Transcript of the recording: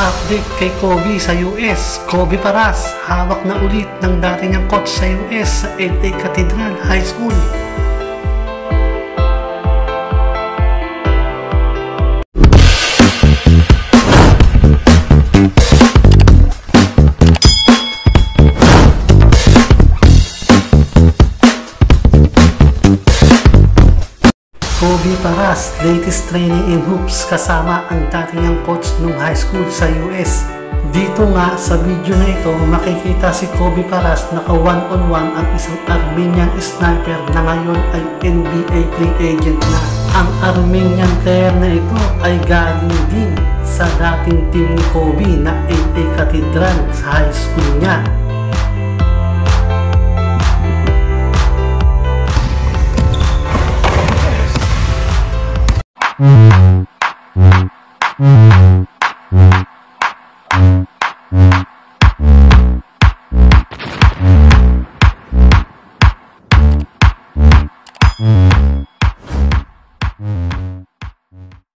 Update kay Kobe sa US. Kobe Paras, hawak na ulit ng dati niyang coach sa US sa LA Cathedral High School. Kobe Paras, latest training in hoops kasama ang dati niyang coach nung high school sa US. Dito nga sa video na ito, makikita si Kobe Paras naka one-on-one ang isang Armenian sniper na ngayon ay NBA free agent na. Ang Armenian player na ito ay galing din sa dating team ni Kobe na LA Cathedral sa high school niya.